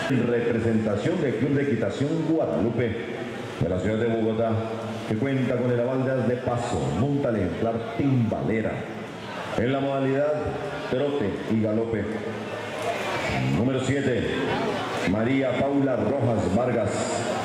En representación del Club de Equitación Guadalupe de la ciudad de Bogotá, que cuenta con el aval de As de Paso, monta el ejemplar Timbalera en la modalidad trote y galope. Número 7, María Paula Rojas Vargas,